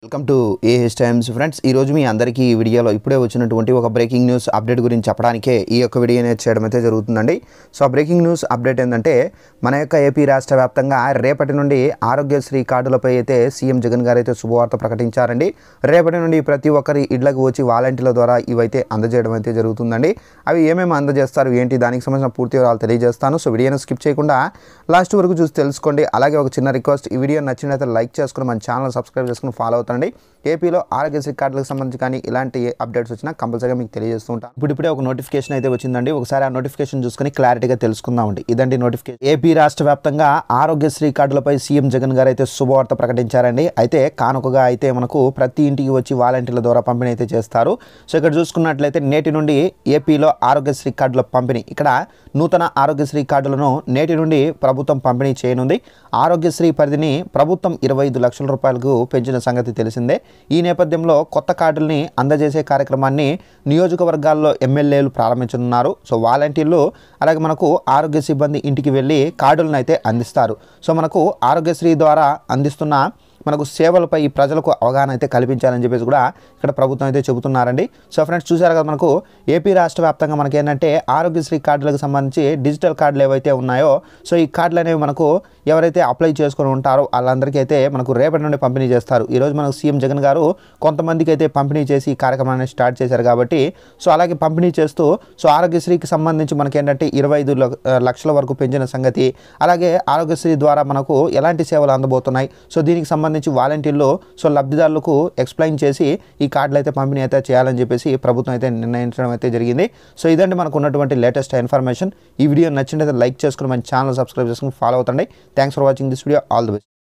Welcome to AH Times friends. ఈరోజు మీ అందరికీ ఈ వీడియోలో ఇప్పుడే వచ్చినటువంటి ఒక బ్రేకింగ్ న్యూస్ అప్డేట్ గురించి చెప్పడానికే ఈ యొక్క వీడియో అనేది చేయడం అయితే జరుగుతుందండి. సో ఆ బ్రేకింగ్ న్యూస్ అప్డేట్ ఏంటంటే మన యొక్క ఏపీ రాష్ట్ర వ్యాప్తంగా రేపటి నుండి ఆరోగ్యశ్రీ కార్డులపై అయితే సీఎం జగన్ గారు అయితే శుభవార్త ప్రకటించారండి. రేపటి నుండి ప్రతి ఒక్కరి ఇళ్లకు వచ్చి వాలంటీర్ల ద్వారా ఇవైతే అందజేయడం అయితే జరుగుతుందండి. అవి ఏమేమి అందజేస్తారు ఏంటి దానికి సంబంధించిన పూర్తి వివరాలు తెలియజేస్తాను. సో వీడియోని స్కిప్ చేయకుండా లాస్ట్ వరకు చూసి తెలుసుకోండి. అలాగే ఒక చిన్న రిక్వెస్ట్, ఈ వీడియో నచ్చినట్లయితే లైక్ చేసుకుని మన ఛానల్ సబ్స్క్రైబ్ చేసుకుని ఫాలో అవుతాను. ఏపీలో ఆరోగ్యశ్రీ కార్డులకు సంబంధించి కానీ ఇలాంటి అప్డేట్స్ వచ్చినా కంపల్సరీగా మీకు తెలియజేస్తూ ఉంటాను. ఇప్పుడే ఒక నోటిఫికేషన్ అయితే వచ్చిందండి. ఒకసారి ఆ నోటిఫికేషన్ చూసుకొని క్లారిటీగా తెలుసుకుందామండి. ఇదండి నోటిఫికేషన్. ఏపీ రాష్ట్ర వ్యాప్తంగా ఆరోగ్యశ్రీ కార్డులపై సీఎం జగన్ గారు అయితే శుభవార్త ప్రకటించారండి. అయితే కానుకగా అయితే మనకు ప్రతి ఇంటికి వచ్చి వాలంటీర్ల ద్వారా పంపిణీ అయితే చేస్తారు. సో ఇక్కడ చూసుకున్నట్లయితే నేటి నుండి ఏపీలో ఆరోగ్యశ్రీ కార్డుల పంపిణీ, ఇక్కడ నూతన ఆరోగ్యశ్రీ కార్డులను నేటి నుండి ప్రభుత్వం పంపిణీ చేయనుంది. ఆరోగ్యశ్రీ పరిధిని ప్రభుత్వం 25 లక్షల రూపాయలకు పెంచిన సంగతి తెలిసిందే. ఈ నేపథ్యంలో కొత్త కార్డుల్ని అందజేసే కార్యక్రమాన్ని నియోజకవర్గాల్లో ఎమ్మెల్యేలు ప్రారంభించనున్నారు. సో వాలంటీర్లు అలాగే మనకు ఆరోగ్య సిబ్బంది ఇంటికి వెళ్ళి కార్డులను అయితే అందిస్తారు. సో మనకు ఆరోగ్యశ్రీ ద్వారా అందిస్తున్న మనకు సేవలపై ప్రజలకు అవగాహన అయితే కల్పించాలని చెప్పేసి కూడా ఇక్కడ ప్రభుత్వం అయితే చెబుతున్నారండి. సో ఫ్రెండ్స్ చూసారు కదా, మనకు ఏపీ రాష్ట్ర వ్యాప్తంగా మనకి ఏంటంటే ఆరోగ్యశ్రీ కార్డులకు సంబంధించి డిజిటల్ కార్డులు ఏవైతే ఉన్నాయో, సో ఈ కార్డులు అనేవి మనకు ఎవరైతే అప్లై చేసుకొని ఉంటారో వాళ్ళందరికీ అయితే మనకు రేపటి నుండి పంపిణీ చేస్తారు. ఈరోజు మనకు సీఎం జగన్ గారు కొంతమందికి అయితే పంపిణీ చేసి ఈ కార్యక్రమాన్ని స్టార్ట్ చేశారు కాబట్టి, సో అలాగే పంపిణీ చేస్తూ సో ఆరోగ్యశ్రీకి సంబంధించి మనకి ఏంటంటే 25 లక్షల వరకు పెంచిన సంగతి, అలాగే ఆరోగ్యశ్రీ ద్వారా మనకు ఎలాంటి సేవలు అందబోతున్నాయి, సో దీనికి సంబంధించి వాలంటీర్లు సో లబ్ధిదారులకు ఎక్స్ప్లెయిన్ చేసి ఈ కార్డులు అయితే పంపిణీ అయితే చేయాలని చెప్పేసి ప్రభుత్వం అయితే నిర్ణయించడం అయితే జరిగింది. సో ఇదండి మనకు ఉన్నటువంటి లేటెస్ట్ ఇన్ఫర్మేషన్. ఈ వీడియో నచ్చినట్లయితే లైక్ చేసుకుని మన ఛానల్ సబ్స్క్రైబ్ చేసుకుని ఫాలో అవుతండి. Thanks for watching this video. All the best.